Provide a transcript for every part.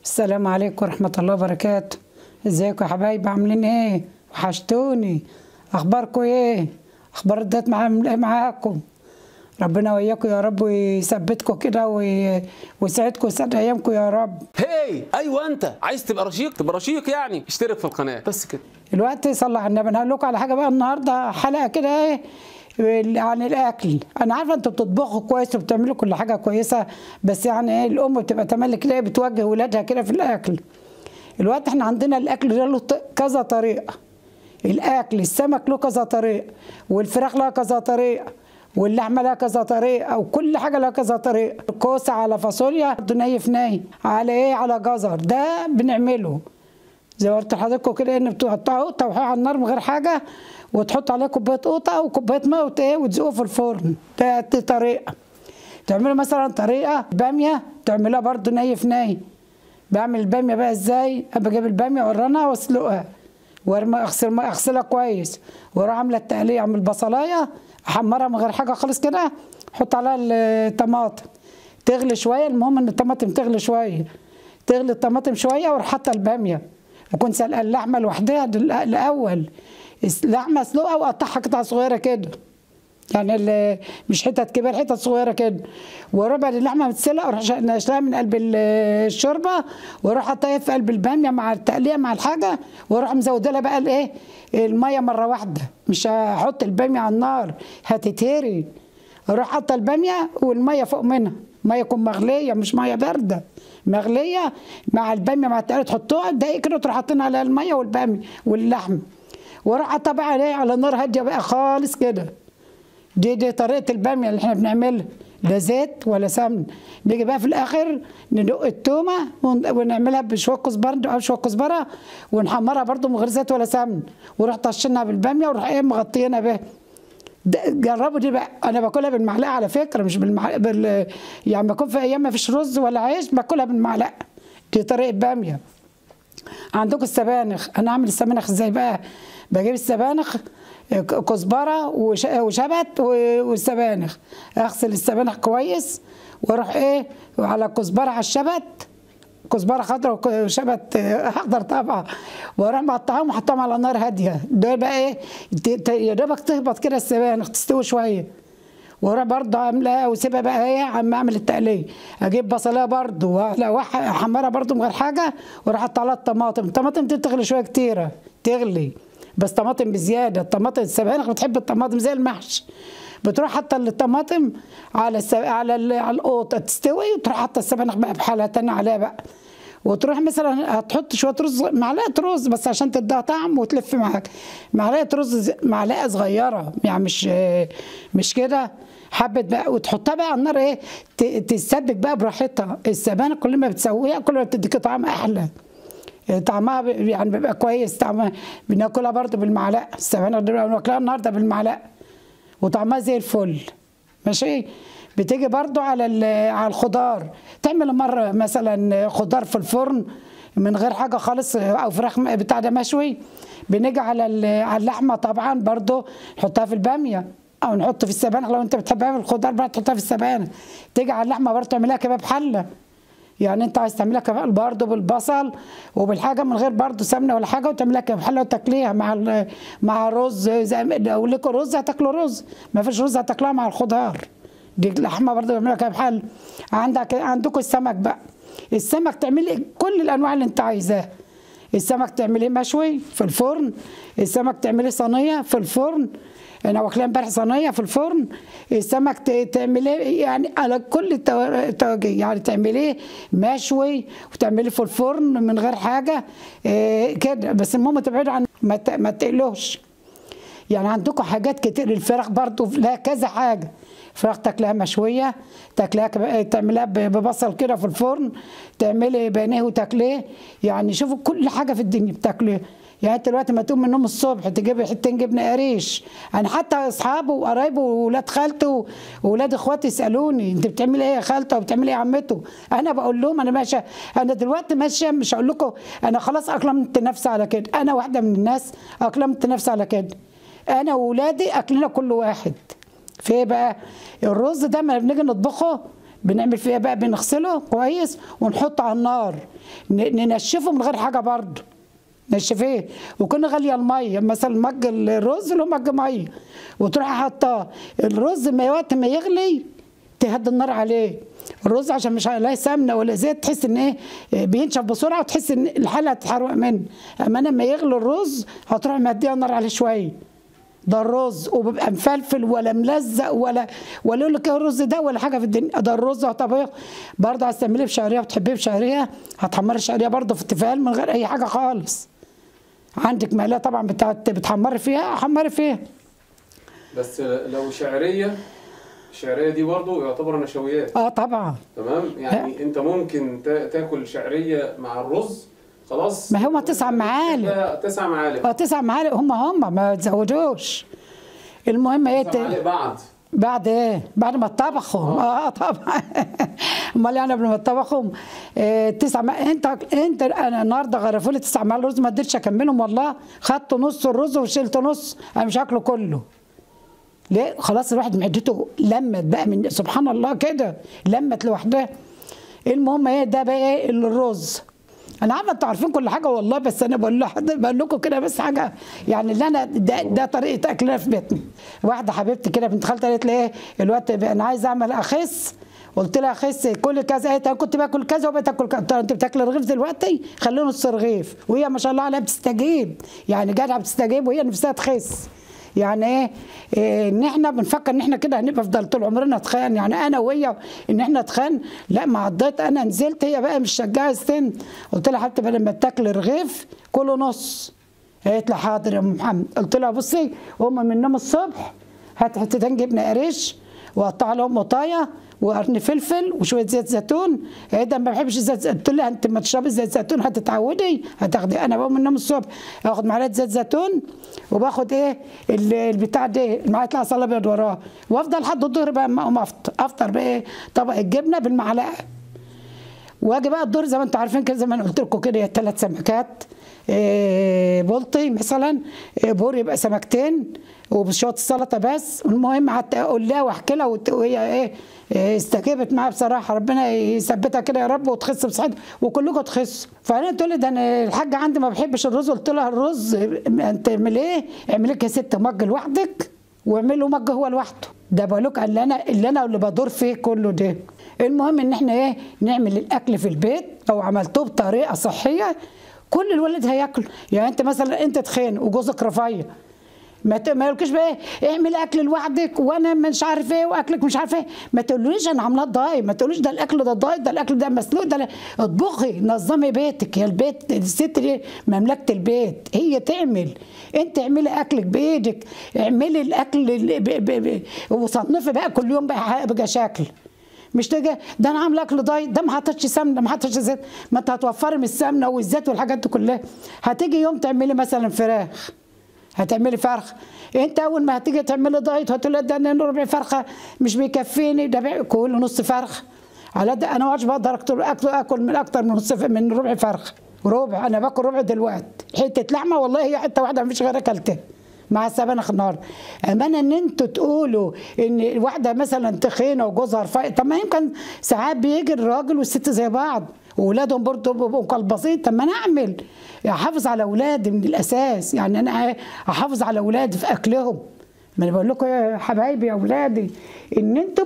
السلام عليكم ورحمة الله وبركاته. ازيكم يا حبايبي، عاملين ايه؟ وحشتوني. اخباركم ايه؟ اخبار الدات معاكم. ربنا وياكم يا رب، ويثبتكم كده ويسعدكم ويسعد ايامكم يا رب. ايوه، انت عايز تبقى رشيق يعني اشترك في القناه بس كده. الوقت صلى على النبي. انا هقول لكم على حاجه بقى النهارده، حلقه كده ايه عن الاكل. انا عارفه انتوا بتطبخوا كويس وبتعملوا كل حاجه كويسه، بس يعني ايه الام بتبقى تملك كده بتوجه ولادها كده في الاكل. الوقت احنا عندنا الاكل ده له كذا طريقه. الاكل السمك له كذا طريقه، والفراخ لها كذا طريقه، واللحمه لها كذا طريقه، وكل حاجه لها كذا طريقه. كوسه على فاصوليا ني في ني على ايه، على جزر، ده بنعمله زي ما قلت لحضراتكم كده، ان بتقطعوا قطه على النار من غير حاجه، وتحط عليه كوبايه قوطه وكوبايه ماء وتزقوه في الفرن. دي طريقه. تعملوا مثلا طريقه باميه تعملوها برضو ني في ني. بعمل الباميه بقى ازاي؟ بجيب الباميه وارنها واسلقها وارمي اغسلها كويس، واروح عامله التقليه، اعمل بصلايه احمرها من غير حاجه خالص كده، احط عليها الطماطم تغلي شويه. المهم ان الطماطم تغلي شويه، تغلي الطماطم شويه، واروح حاطه الباميه. وكنت سلقه اللحمه لوحدها الاول، اللحمه اسلقها واقطعها قطع صغيره كده، يعني مش حتت كبيره، حتت صغيره كده. وربع اللحمه متسلق اروح نشلها من قلب الشوربه، واروح حاطاها في قلب الباميه مع التقليه مع الحاجه، واروح مزوده لها بقى الايه الميه مره واحده. مش هحط الباميه على النار هتتهري. اروح حاطه الباميه والميه فوق منها، ميه تكون مغليه مش ميه بارده، مغليه مع الباميه مع التقليه، تحطوها دقيق كده وتروح حاطين عليها الميه والباميه واللحم، واروح حاطها بقى على نار هاديه بقى خالص كده. دي طريقه الباميه اللي احنا بنعملها، لا زيت ولا سمن. نيجي بقى في الاخر ندق التومه ونعملها بشويه كزبره او شويه كزبره، ونحمرها برده من غير زيت ولا سمن، ونروح طشنها بالباميه ونروح ايه مغطينها بيها. جربوا دي بقى. انا باكلها بالمعلقه على فكره، مش بالمعلقه يعني بكون في ايام ما فيش رز ولا عيش باكلها بالمعلقه. دي طريقه باميه. عندكم السبانخ. انا اعمل السبانخ ازاي بقى؟ بجيب السبانخ كزبره وشبت والسبانخ، اغسل السبانخ كويس، واروح ايه على الكزبره على الشبت، كزبره خضراء وشبت اخضر طبعا، واروح مقطعهم وحطهم على نار هاديه. ده بقى ايه يا دوبك تهبط كده السبانخ تستوي شويه، واروح برضه عاملاها واسيبها بقى ايه عم اعمل التقليه. اجيب بصلايه برضه احمرها برضه من غير حاجه، واروح احط عليها الطماطم دي تغلي شويه كتيره، تغلي بس طماطم بزياده. الطماطم السبانخ بتحب الطماطم زي المحشي، بتروح حاطه الطماطم على القوطه تستوي، وتروح حاطه السبانخ بقى بحالها تاني عليها بقى، وتروح مثلا هتحط شويه رز، معلقه رز بس عشان تديها طعم وتلف معاك، معلقه رز معلقه صغيره يعني مش كده حبه بقى، وتحطها بقى على النار ايه تتسبك بقى براحتها. السبانخ كل ما بتسويها كل ما بتديك طعم احلى، طعمها يعني بيبقى كويس. طعمها بناكلها برضه بالمعلقه، السبانخ دي بناكلها النهارده بالمعلقه وطعمها زي الفل. ماشي. بتيجي برضو على الخضار، تعمل مره مثلا خضار في الفرن من غير حاجه خالص، او فراخ بتاع ده مشوي. بنيجي على اللحمه طبعا برضو نحطها في الباميه، او نحط في السبانخ. لو انت بتحبها في الخضار بقى تحطها في السبانخ. تيجي على اللحمه برضو تعملها كباب حله، يعني انت عايز تعملها كباب برضه بالبصل وبالحاجه من غير برضه سمنه ولا حاجه، وتعملها كباب حله وتاكليها مع رز. زي لو لكم رز هتاكلوا رز، ما فيش رز هتاكلوها مع الخضار. دي اللحمه برضه بيعملوها كباب حله. عندكم السمك بقى. السمك تعملي كل الانواع اللي انت عايزاها. السمك تعمليه مشوي في الفرن، السمك تعمليه صينيه في الفرن، انا واكلاه امبارح صينيه في الفرن. السمك تعمليه يعني على كل التوجيه، يعني تعمليه مشوي وتعمليه في الفرن من غير حاجه كده. بس المهم تبعدوا عن ما تقلوش. يعني عندكم حاجات كتير. الفراخ برضو لها كذا حاجه. فراخ تاكلها مشويه، تعملها ببصل كده في الفرن، تعملي بانيه وتاكليه. يعني شوفوا كل حاجه في الدنيا بتاكليها. يعني انت دلوقتي ما تقوم من النوم الصبح تجيب حتتين جبنه قريش. انا حتى اصحابه وقرايبه واولاد خالته واولاد اخواتي يسالوني انت بتعملي ايه يا خالته وبتعملي ايه يا عمته؟ انا بقول لهم انا ماشيه، انا دلوقتي ماشيه، مش هقول لكم انا خلاص اقلمت نفسي على كده. انا واحده من الناس اقلمت نفسي على كده. انا واولادي اكلنا كل واحد في ايه بقى؟ الرز ده ما بنيجي نطبخه بنعمل فيها بقى، بنغسله كويس ونحطه على النار، ننشفه من غير حاجه برضه، نشفيه، وكنا غاليه الميه، مثلا مج الرز له مج ميه، وتروحي حاطاه الرز، ما وقت ما يغلي تهدي النار عليه. الرز عشان مش عليه سمنه ولا زيت، تحس ان ايه بينشف بسرعه، وتحس ان الحله هتتحرق منه. اما لما يغلي الرز هتروحي مديه النار عليه شويه. ده الرز، وبيبقى مفلفل ولا ملزق ولا يقول لك ايه الرز ده ولا حاجه في الدنيا. ده الرز طبيخ برضه. عايز تعمليه بشعريه وتحبيه بشعريه، هتحمري الشعريه برضه في التيفال من غير اي حاجه خالص. عندك مقلاة طبعا بتحمري فيها، حمري فيها. بس لو شعريه، الشعريه دي برضه يعتبر نشويات. طبعا. تمام، يعني انت ممكن تاكل شعريه مع الرز خلاص. ما هم 9 معالق. 9 معالق. 9 معالق هم ما تزودوش. المهم ايه 9 معالق بعد ايه؟ بعد ما اتطبخوا. طبعا. امال يعني قبل ما اتطبخوا 9 انت انا النهارده غرفوا لي 9 معالق رز، ما قدرتش اكملهم والله. خدت نص الرز وشلت نص، انا مش هاكله كله. ليه؟ خلاص الواحد معدته لمت بقى، من سبحان الله كده لمت لوحدها. المهم ايه ده بقى ايه الرز. انا عارفه انتوا عارفين كل حاجه والله، بس انا بقول لكم كده بس حاجه يعني اللي انا ده طريقه اكلنا في بيتنا. واحده حبيبتي كده بنت خالتي قالت لي ايه الوقت انا عايزه اعمل اخس. قلت لها اخس كل كذا. قالت انا كنت باكل كذا وبقيت اكل كذا. قلت لها انت بتاكل رغيف دلوقتي؟ خليه نص رغيف. وهي ما شاء الله عليها بتستجيب، يعني جدعه بتستجيب، وهي نفسها تخس. يعني ايه ان احنا بنفكر ان احنا كده هنفضل طول عمرنا تخان، يعني انا وهي ان احنا تخان. لا، ما عضيت انا نزلت، هي بقى مش شجاعه السن. قلت لها حتى لما تاكل رغيف كله نص. قالت لي حاضر يا ام محمد. قلت لها بصي هم من النوم الصبح هات حتتين جبنه قريش وقطع لهم قطايه وقرن فلفل وشويه زيت زيتون. هي ده ما بحبش الزيت زيتون. قلت لها انت ما تشربي زيت زيتون هتتعودي هتاخدي. انا بقوم من النوم الصبح اخد معلقه زيت زيتون، وباخد ايه البتاع ده معلقه العسل الابيض وراه، وافضل لحد الظهر بقى اما اقوم افطر بايه طبق الجبنه بالمعلقه. واجي بقى الظهر زي ما انتم عارفين كده، زي ما انا قلت لكم كده 3 سمكات بلطي مثلا، بوري يبقى سمكتين وبشويه السلطه بس. المهم حتى اقول لها واحكي لها وهي ايه استجابت معايا بصراحه. ربنا يثبتها كده يا رب وتخس بصحتها وكلكم تخسوا. فانا تقول لي ده انا الحاجه عندي ما بحبش الرز. قلت لها الرز انت اعمل ايه؟ اعملي لك يا ست مج لوحدك واعمل له مج هو لوحده. ده بقول لك اللي بدور فيه كله ده. المهم ان احنا ايه نعمل الاكل في البيت. لو عملتوه بطريقه صحيه كل الولد هياكل. يعني انت مثلا انت تخين وجوزك رفيع، ما يقولكش بقى ايه اعمل اكل لوحدك وانا مش عارف ايه واكلك مش عارف ايه. ما تقوليش انا عاملاه دايت، ما تقوليش ده الاكل ده دايت، ده الاكل ده مسلوق، ده اطبخي نظمي بيتك. يا البيت الست دي مملكه البيت، هي تعمل. انت اعملي اكلك بايدك، اعملي الاكل وصنفي بقى كل يوم بقى شكل. مش تيجي ده انا عامله اكل دايت، ده ما حطيتش سمنه ما حطيتش زيت. ما انت هتوفري من السمنه والزيت والحاجات دي كلها. هتيجي يوم تعملي مثلا فراخ، هتعملي فرخه. انت اول ما هتيجي تعملي دايت هتقولي ده انا ربع فرخه مش بيكفيني، ده كل نص فرخه. على ده انا ما بقدر اكل من اكتر من ربع فرخه. ربع انا باكل ربع دلوقتي. حته لحمه والله هي حته واحده مفيش غيرها اكلتها مع السبانخ النهارده. امانه ان انتوا تقولوا ان واحده مثلا تخينه وجوزها رفيع. طب ما يمكن ساعات بيجي الراجل والست زي بعض واولادهم برضه بيبقوا قلبسيط. طب ما انا اعمل احافظ على اولادي من الاساس. يعني انا احافظ على اولادي في اكلهم. ما انا بقول لكم يا حبايبي يا اولادي ان انتوا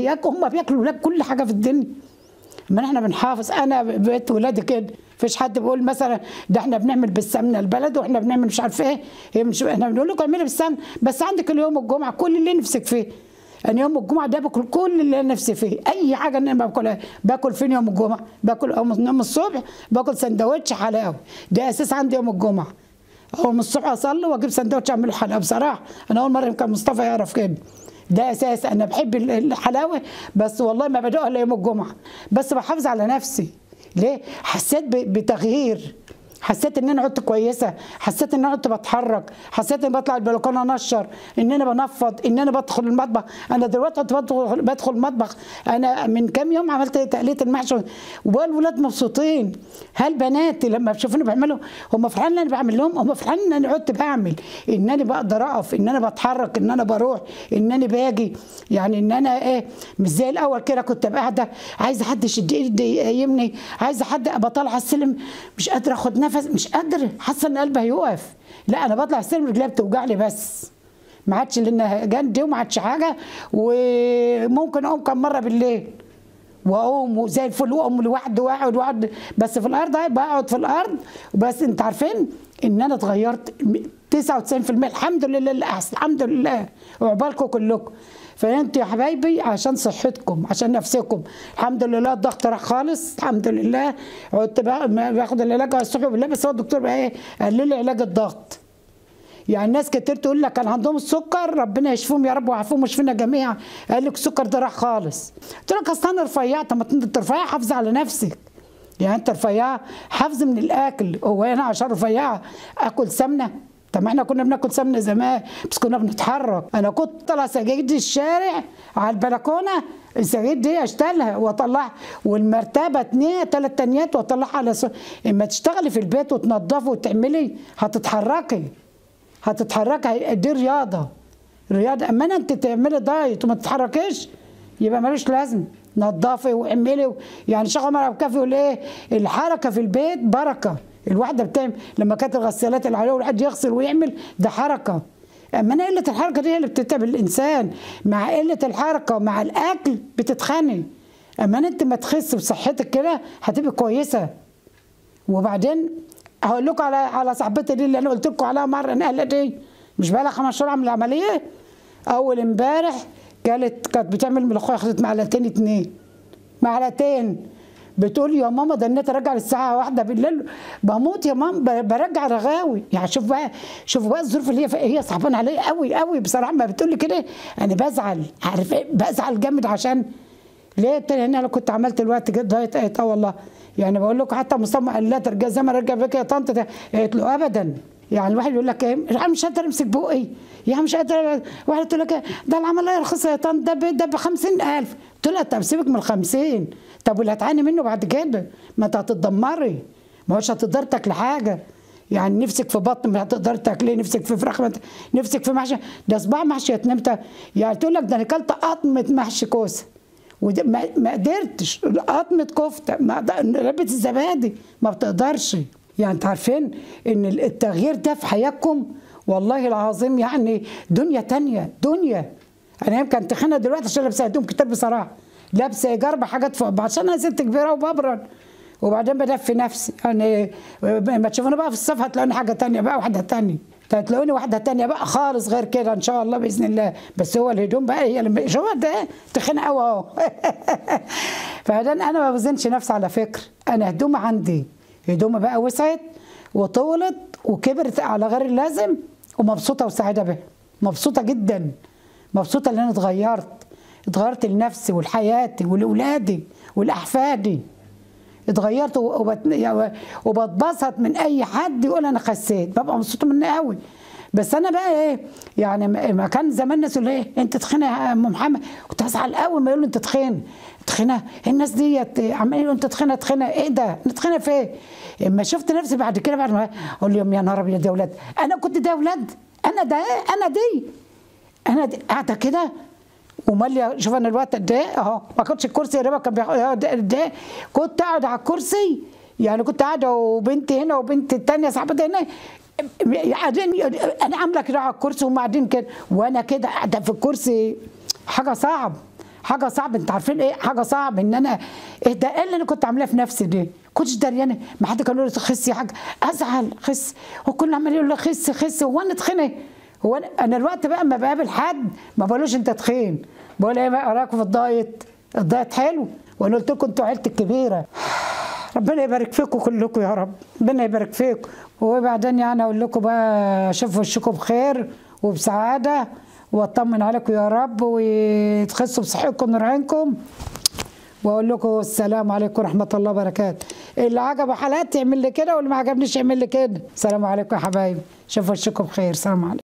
هم بياكلوا ولاد كل حاجه في الدنيا. ما احنا بنحافظ. انا بقيت ولادي كده. مفيش حد بيقول مثلا ده احنا بنعمل بالسمنه البلد واحنا بنعمل مش عارف ايه. هي مش احنا بنقول لكم اعملي بالسمنه، بس عندك اليوم الجمعه كل اللي نفسك فيه. انا يوم الجمعه ده باكل كل اللي انا نفسي فيه. اي حاجه انا باكلها. باكل فين يوم الجمعه؟ باكل يوم الصبح باكل سندوتش حلاوه. ده اساس عندي يوم الجمعه. اقوم الصبح اصلي واجيب سندوتش اعمله حلاوه. بصراحه انا اول مره يمكن مصطفى يعرف كده. ده اساس. انا بحب الحلاوه بس والله ما بدوقها الا يوم الجمعه. بس بحافظ على نفسي. ليه؟ حسيت بتغيير. حسيت ان انا عدت كويسه، حسيت ان انا عدت بتحرك، حسيت ان بطلع البلكونه انشر، ان انا بنفض، ان انا بدخل المطبخ. انا دلوقتي بدخل المطبخ. انا من كام يوم عملت تقليه المحشي والولاد مبسوطين. هل بناتي لما بيشوفوني بعمله هم فرحانين ان انا بعمل لهم؟ هم فرحانين ان انا عدت بعمل، ان انا بقدر اقف، ان انا بتحرك، ان انا بروح، ان انا باجي. يعني ان انا ايه، مش زي الاول كده كنت ابقى قاعده عايزه حد يشد ايدي يقيمني، عايزه حد ابقى طالعه السلم مش قادره اخد نفس، مش قادره، حاسه ان قلبي هيقف. لا انا بطلع السلم رجلي بتوجعني بس، ما عادش لان جندي وما عادش حاجه. وممكن اقوم كم مره بالليل واقوم زي الفل، واقوم لوحدي واقعد بس في الارض، بقعد في الارض. بس انت عارفين ان انا اتغيرت 99%، الحمد لله الاحسن، الحمد لله، وعقبالكم كلكم. فانتوا يا حبايبي عشان صحتكم، عشان نفسكم، الحمد لله الضغط راح خالص، الحمد لله. عدت باخد العلاج الصبح بالله، بس هو الدكتور بقى ايه، قلل لي علاج الضغط. يعني ناس كتير تقول لك كان عندهم السكر، ربنا يشفيهم يا رب ويعافيهم ويشفينا جميعا، قال لك السكر ده راح خالص. قلت لك اصل انا رفيعه. طب ما انت رفيعه حافظه على نفسك، يعني انت رفيعه حافظه من الاكل. هو انا عشان رفيعه اكل سمنه؟ طب ما احنا كنا بناكل سمنه زمان بس كنا بنتحرك. انا كنت طالعه سجاجيد الشارع على البلكونه، السجاجيد دي اشتغلها واطلعها، والمرتبه 2 3 تانيات واطلعها على اما تشتغلي في البيت وتنظفي وتعملي هتتحركي، دي رياضه. اما انت تعملي دايت وما تتحركيش يبقى ملوش لازمه. نظفي واعملي يعني شيخ عمر عبد الكافي يقول ايه، الحركه في البيت بركه. الواحده بتعمل لما كانت الغسالات اللي عليها والواحد يغسل ويعمل، ده حركه. اما انا قله الحركه دي هي اللي بتتعب الانسان، مع قله الحركه ومع الاكل بتتخني. اما انت ما تخس بصحتك كده هتبقى كويسه. وبعدين هقول لكم على صاحبتي دي اللي انا قلت لكم عليها مره، انها دي مش بقى لها 5 شهور عامله عمليه. اول امبارح كانت بتعمل ملوخيه، خدت معلقتين 2 معلقتين. بتقول يا ماما ده النت راجع للساعه 1 بالليل، بموت يا ماما برجع رغاوي. يعني شوفوا بقى الظروف اللي هي صعبانه عليا قوي قوي بصراحه. ما بتقول لي كده انا بزعل، عارف ايه، بزعل جامد. عشان ليه؟ انا لو كنت عملت الوقت كده دايت والله. يعني بقول لكم حتى مصمم قال لا ترجع زي ما رجع بك يا طنط، قالت له ابدا. يعني الواحد يقول لك ايه، انا مش قادر امسك بقي، يعني مش قادر. واحده تقول لك ده العمليه رخيصه يا طنط، ده ب 50,000. قلت لها طب سيبك من ال50، طب واللي هتعاني منه بعد كده؟ ما انت هتتدمري، ما هوش هتقدر تاكلي حاجه. يعني نفسك في بطن ما هتقدر تاكلي، نفسك في فراخ نفسك في محشي، ده صباع محشي يتنمت. يعني تقول لك ده انا اكلت قطمه محشي كوسه ما قدرتش، قطمه كفته، علبه الزبادي ما بتقدرش. يعني انتوا عارفين ان التغيير ده في حياتكم والله العظيم يعني دنيا تانية دنيا. انا يمكن تخينه دلوقتي عشان لابسه هدوم كتير بصراحه، لابسه جرب حاجات فوق بعض عشان انا ست كبيره وببرد. وبعدين بدفي نفسي. يعني ما تشوفوني بقى في الصف هتلاقوني حاجه تانية بقى، واحده تانية، هتلاقوني واحده تانية بقى خالص غير كده ان شاء الله باذن الله. بس هو الهدوم بقى هي اللي شوف ده تخينه قوي اهو. فبعدين انا ما بوزنش نفسي على فكره، انا هدومي عندي، هدومي بقى وسعت وطولت وكبرت على غير اللازم، ومبسوطه وسعيده بها، مبسوطه جدا، مبسوطه ان انا اتغيرت لنفسي ولحياتي ولاولادي ولاحفادي. اتغيرت وبتبسط من اي حد يقول انا خسيت، ببقى مبسوطه منه قوي. بس انا بقى ايه، يعني ما كان زمان الناس يقولوا ايه انت تخينه يا ام محمد، كنت ازعل قوي ما يقولوا انت تخينه. الناس ديت عمالين يقولوا انت تخينه، ايه ده؟ انت تخينه في ايه؟ اما شفت نفسي بعد كده، بعد ما اقول لهم يا نهار ابيض يا اولاد، انا كنت ده اولاد، انا دي قاعده كده وماليه. شوف انا الوقت قد ايه اهو، ما كنتش الكرسي يا كان قد ايه، كنت قاعد على الكرسي. يعني كنت قاعده وبنتي هنا وبنت الثانيه صاحبتي هنا قاعدين، انا عامله كده على الكرسي وهم قاعدين كده وانا كده قاعده في الكرسي. حاجه صعب. انت عارفين ايه حاجه صعب؟ ان انا ايه ده، ايه اللي انا كنت عاملاه في نفسي دي؟ كنتش دريانه. ما حد كان يقول لي خسي حاجه ازعل، خس، وكل عمال يقول لي خس. هو انا تخينه؟ هو انا الوقت بقى اما بقابل حد ما بقولوش انت تخين، بقول ايه بقى رايكم في الدايت حلو؟ وانا قلت لكم انتوا عيلتي الكبيره. ربنا يبارك فيكم كلكم يا رب، ربنا يبارك فيكم. وبعدين يعني اقول لكم بقى شوفوا وشكم بخير وبسعاده، واطمن عليكم يا رب، وتخسوا بصحتكم ونور عينكم. واقول لكم السلام عليكم ورحمه الله وبركاته. اللي عجبه حلقتي يعمل لي كده، واللي ما عجبنيش يعمل لي كده. السلام عليكم يا حبايبي، شوفوا وشكم بخير. سلام عليكم.